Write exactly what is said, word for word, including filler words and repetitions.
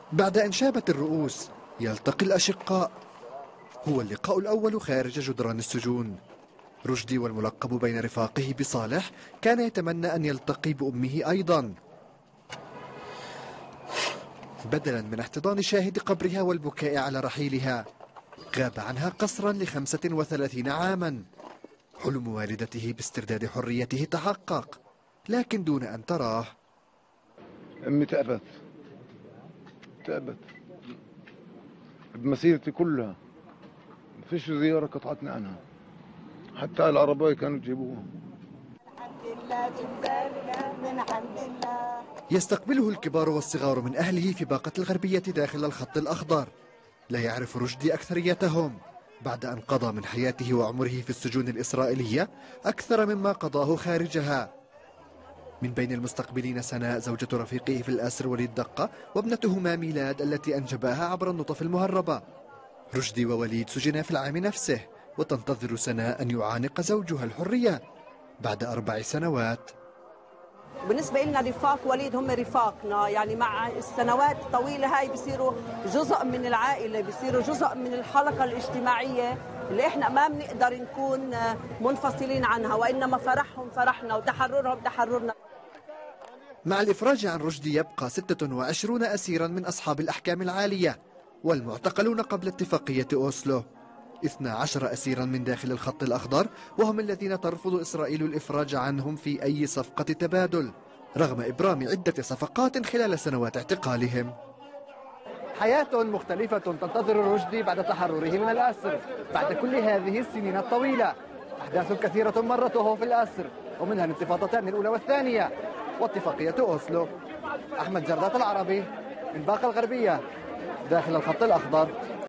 بعد أن شابت الرؤوس يلتقي الأشقاء. هو اللقاء الأول خارج جدران السجون. رشدي والملقب بين رفاقه بصالح كان يتمنى أن يلتقي بأمه أيضا، بدلا من احتضان شاهد قبرها والبكاء على رحيلها. غاب عنها قسرا لخمسة وثلاثين عاما. حلم والدته باسترداد حريته تحقق، لكن دون أن تراه. أمي تعبت تعبت بمسيرتي كلها، ما فيش زيارة قطعتني عنها، حتى العربية كانوا يجيبوها. يستقبله الكبار والصغار من أهله في باقة الغربية داخل الخط الأخضر. لا يعرف رشدي أكثريتهم بعد أن قضى من حياته وعمره في السجون الإسرائيلية أكثر مما قضاه خارجها. من بين المستقبلين سناء زوجة رفيقه في الأسر وليد دقة، وابنتهما ميلاد التي أنجباها عبر النطف المهربة. رشدي ووليد سجنا في العام نفسه، وتنتظر سناء أن يعانق زوجها الحرية بعد أربع سنوات. بالنسبة لنا رفاق وليد هم رفاقنا، يعني مع السنوات الطويلة هاي بيصيروا جزء من العائلة، بيصيروا جزء من الحلقة الاجتماعية اللي احنا ما بنقدر نكون منفصلين عنها، وإنما فرحهم فرحنا وتحررهم تحررنا. مع الإفراج عن رشدي يبقى ستة وعشرين أسيرا من أصحاب الأحكام العالية والمعتقلون قبل اتفاقية أوسلو. اثنا عشر أسيرا من داخل الخط الأخضر، وهم الذين ترفض إسرائيل الإفراج عنهم في أي صفقة تبادل، رغم إبرام عدة صفقات خلال سنوات اعتقالهم. حياة مختلفة تنتظر رشدي بعد تحرره من الأسر. بعد كل هذه السنين الطويلة أحداث كثيرة مرته في الأسر، ومنها الانتفاضتان الأولى والثانية واتفاقية أوسلو. أحمد جردات، العربي، من باقة الغربية داخل الخط الأخضر.